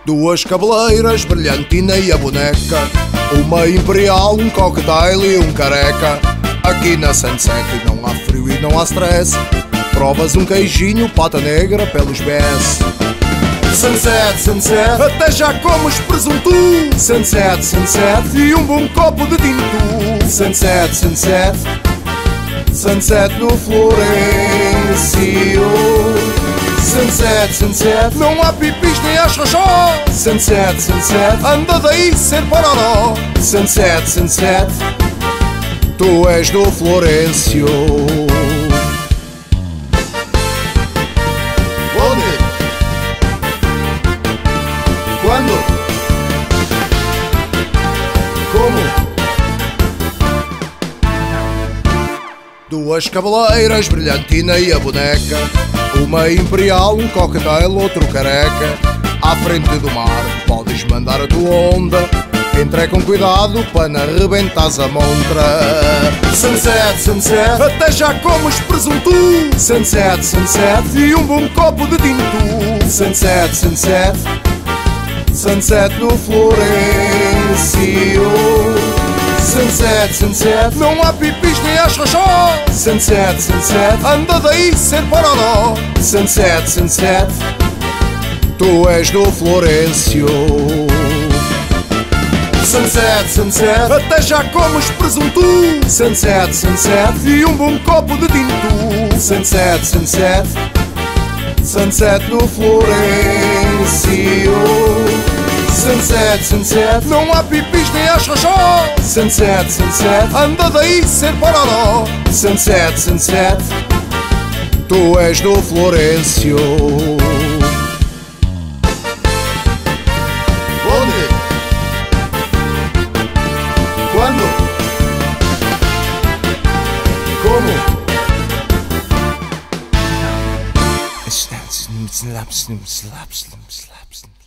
Duas cabeleiras, brilhantina e a boneca, uma imperial, um cocktail e um careca. Aqui na Sunset não há frio e não há stress. Provas um queijinho, pata negra pelos pés. Sunset, Sunset, até já comes presunto. Sunset, Sunset, e um bom copo de tinto. Sunset, Sunset, Sunset no Florencio. Sunset, Sunset, não há pipis nem há xoxó. Sunset, Sunset, anda daí sem pororó. Sunset, Sunset, tu és do Florencio. Onde? Quando? Como? Duas cabeleiras, brilhantina e a boneca, uma imperial, um cocktail, outro careca. À frente do mar podes mandar a tua onda, entra com cuidado para não arrebentares a montra. Sunset, Sunset, até já comes presunto. Sunset, Sunset, e um bom copo de tinto. Sunset, Sunset, Sunset no Florencio. Sunset, Sunset, não há pipis nem há xoxó. Sunset, Sunset, anda daí sem pororó. Sunset, Sunset, tu és do Florencio. Sunset, Sunset, até já comes presunto. Sunset, Sunset, e um bom copo de tinto. Sunset, Sunset, Sunset no Florencio. Sunset, Sunset, não há pipis nem há xoxó. Sunset, Sunset, anda daí sem pororó. Sunset, Sunset, tu és do Florencio. Onde? Quando? Como?